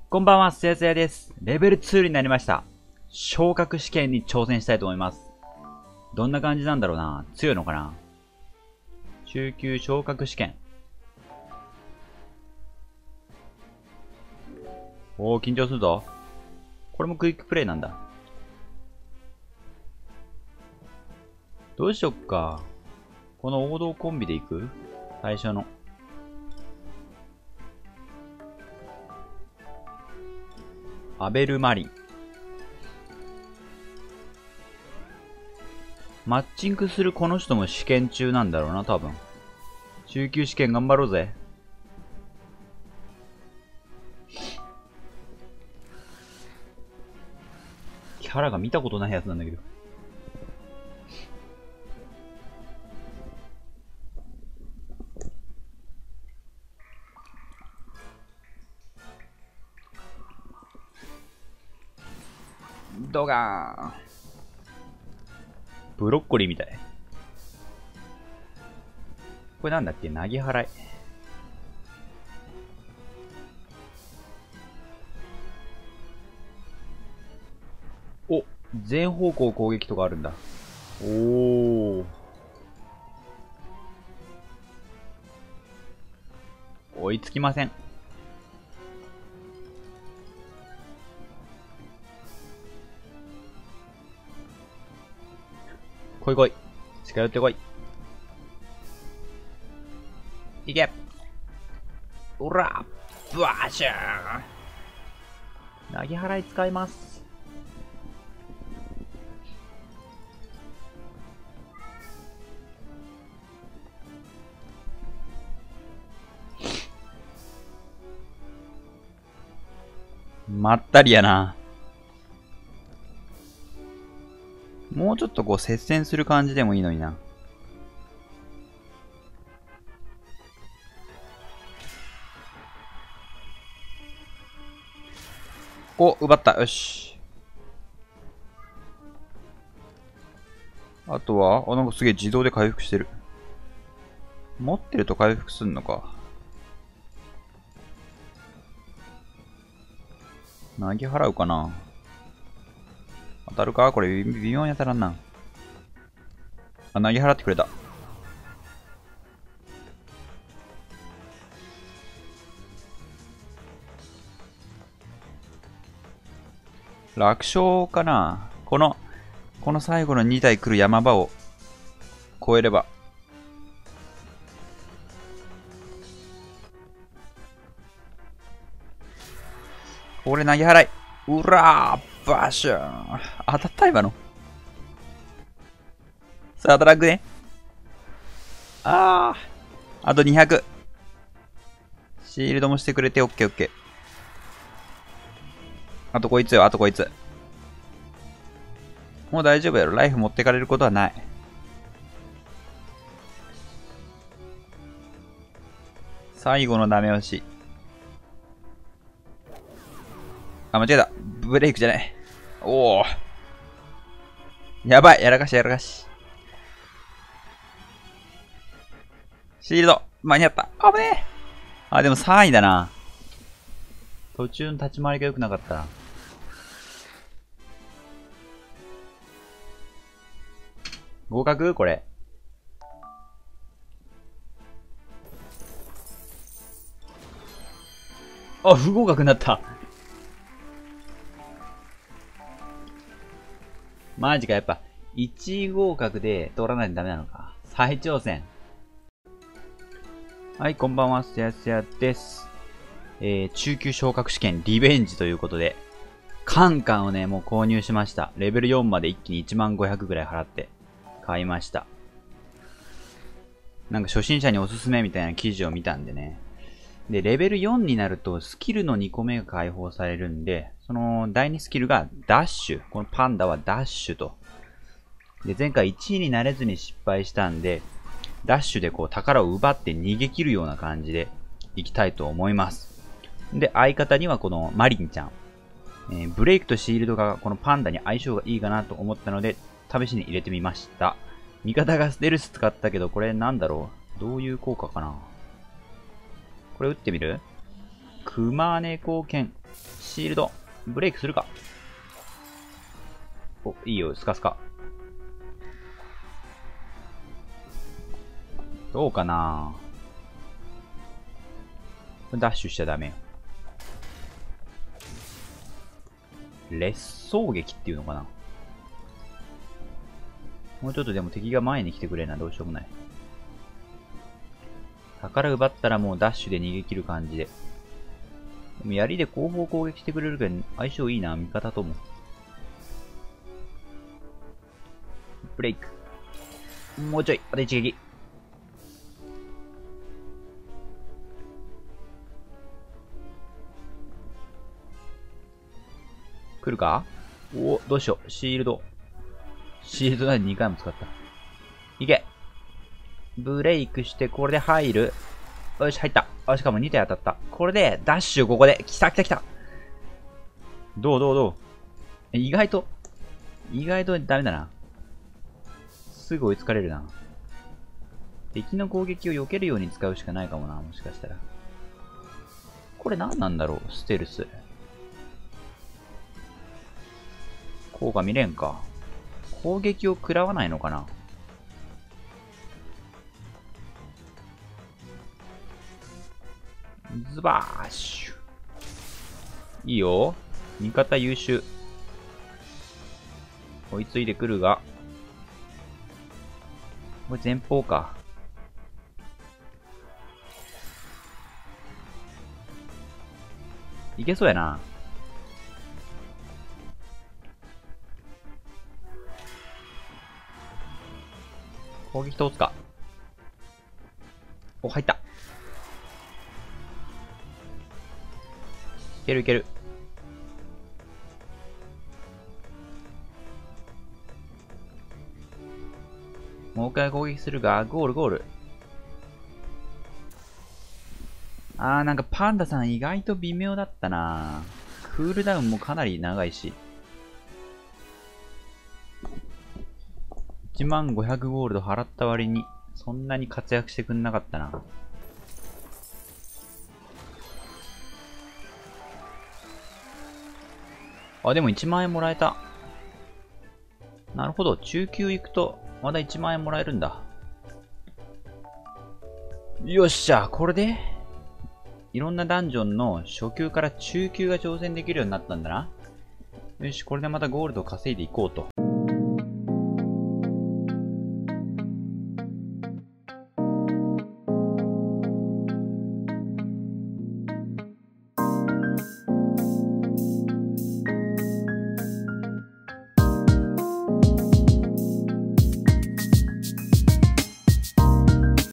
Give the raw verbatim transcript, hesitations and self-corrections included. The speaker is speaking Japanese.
こんばんは、すやすやです。レベルツーになりました。昇格試験に挑戦したいと思います。どんな感じなんだろうな。強いのかな。中級昇格試験。おー、緊張するぞ。これもクイックプレイなんだ。どうしよっか。この王道コンビで行く？最初の。アベルマリン。マッチングするこの人も試験中なんだろうな、多分。中級試験頑張ろうぜ。キャラが見たことないやつなんだけど。ドガーン。ブロッコリーみたい。これなんだっけ？投げ払い。お、全方向攻撃とかあるんだ。おー。追いつきません。来い来い。近寄ってこい。いけ。おらブワーシュー。投げ払い使います。まったりやな。もうちょっとこう接戦する感じでもいいのにな。お、奪った。よし。あとは、あ、なんかすげえ自動で回復してる。持ってると回復すんのか。投げ払うかな。当たるかこれ微妙に当たらんな。あ、投げ払ってくれた。楽勝かな。この、この最後のに体来る山場を越えれば。これ投げ払い。うらーバッシュー。当たった今の。さあ、当たらんくね。あー。あとにひゃく。シールドもしてくれて、オッケーオッケー。あとこいつよ、あとこいつ。もう大丈夫やろ。ライフ持ってかれることはない。最後のダメ押し。あ、間違えた。ブレイクじゃない。おお。やばい。やらかしやらかし。シールド。間に合った。あぶねえ。あ、でもさんいだな。途中の立ち回りが良くなかったな。合格これ。あ、不合格になった。マジか、やっぱ、いち合格で通らないとダメなのか。再挑戦。はい、こんばんは、すやすやです。えー、中級昇格試験リベンジということで、カンカンをね、もう購入しました。レベルよんまで一気にいちまんごひゃくぐらい払って買いました。なんか初心者におすすめみたいな記事を見たんでね。で、レベルよんになるとスキルのにこめが解放されるんで、そのだいにスキルがダッシュ。このパンダはダッシュと。で、前回いちいになれずに失敗したんで、ダッシュでこう宝を奪って逃げ切るような感じでいきたいと思います。で、相方にはこのマリンちゃん。えー、ブレイクとシールドがこのパンダに相性がいいかなと思ったので、試しに入れてみました。味方がステルス使ったけど、これなんだろう？どういう効果かな？これ打ってみる？熊猫剣。 シールド。ブレイクするか。お、いいよ、スカスカ。どうかな。ダッシュしちゃダメよ。劣走撃っていうのかな。もうちょっとでも敵が前に来てくれるな、どうしようもない。宝奪ったらもうダッシュで逃げ切る感じで。でも槍で後方攻撃してくれるけど相性いいな、味方とも。ブレイク。もうちょい、あと一撃。来るか。お、どうしよう。シールド。シールドなににかいも使った。いけ。ブレイクして、これで入る。よし、入った。あ、しかもに体当たった。これで、ダッシュ、ここで。来た来た来た。どうどうどう。意外と、意外とダメだな。すぐ追いつかれるな。敵の攻撃を避けるように使うしかないかもな、もしかしたら。これ何なんだろう、ステルス。効果見れんか。攻撃を食らわないのかな。ズバーシュ。いいよ。味方優秀。追いついてくるが。これ前方か。いけそうやな。攻撃通すか。お、入った。いけるいける。もう一回攻撃するが、ゴールゴール。あー、なんかパンダさん意外と微妙だったな。クールダウンもかなり長いし。いちまんごひゃくゴールド払った割に、そんなに活躍してくんなかったな。あ、でもいちまん円もらえた。なるほど。中級行くと、まだいちまん円もらえるんだ。よっしゃ、これで、いろんなダンジョンの初級から中級が挑戦できるようになったんだな。よし、これでまたゴールド稼いでいこうと。